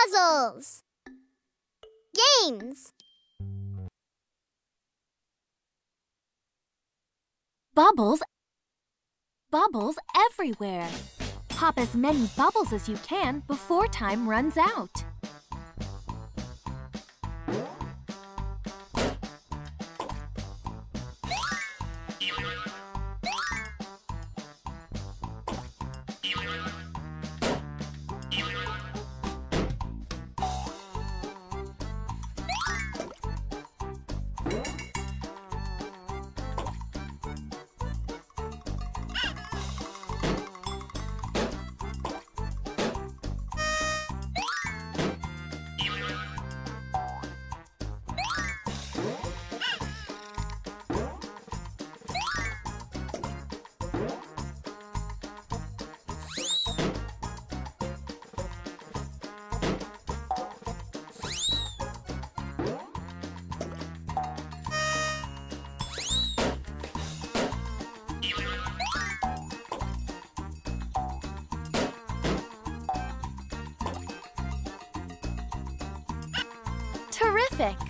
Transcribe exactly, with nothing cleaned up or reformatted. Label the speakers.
Speaker 1: Puzzles. Games.
Speaker 2: Bubbles. Bubbles everywhere. Pop as many bubbles as you can before time runs out. Terrific!